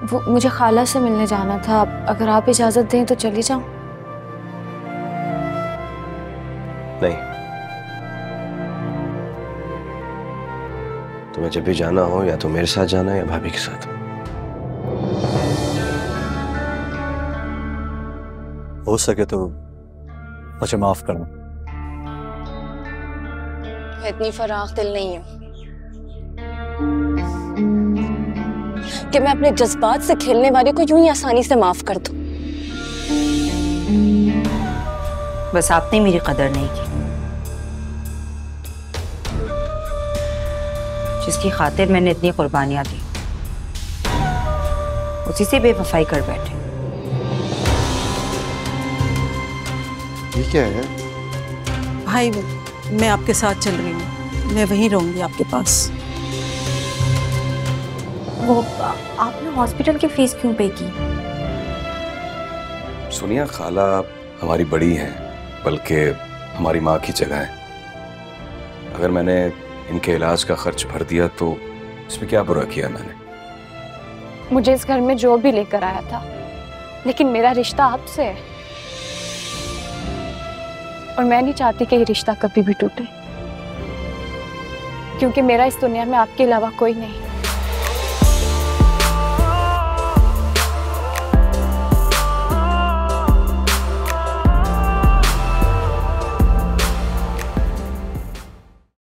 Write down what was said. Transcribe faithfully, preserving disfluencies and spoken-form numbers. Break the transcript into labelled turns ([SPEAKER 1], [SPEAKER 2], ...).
[SPEAKER 1] वो मुझे खाला से मिलने जाना था, अगर आप इजाजत दें तो चली जाऊं।
[SPEAKER 2] नहीं, तुम्हें जब भी जाना हो या तो मेरे साथ जाना या भाभी के साथ।
[SPEAKER 3] हो सके तो मुझे माफ करना।
[SPEAKER 4] मैं इतनी फराख दिल नहीं हूं कि मैं अपने जज्बात से खेलने वाले को यूं ही आसानी से माफ कर दूं।
[SPEAKER 5] बस आपने मेरी कदर नहीं की। जिसकी खातिर मैंने इतनी कुर्बानियां दी, उसी से बेवफाई कर बैठे।
[SPEAKER 2] ये क्या है?
[SPEAKER 6] भाई मैं आपके साथ चल रही हूँ, मैं वहीं रहूंगी आपके पास।
[SPEAKER 1] वो आपने हॉस्पिटल की फीस क्यों पे की?
[SPEAKER 2] सोनिया, खाला हमारी बड़ी हैं, बल्कि हमारी माँ की जगह है। अगर मैंने इनके इलाज का खर्च भर दिया तो इसमें क्या बुरा किया मैंने?
[SPEAKER 1] मुझे इस घर में जो भी लेकर आया था, लेकिन मेरा रिश्ता आपसे है और मैं नहीं चाहती कि ये रिश्ता कभी भी टूटे, क्योंकि मेरा इस दुनिया में आपके अलावा कोई नहीं।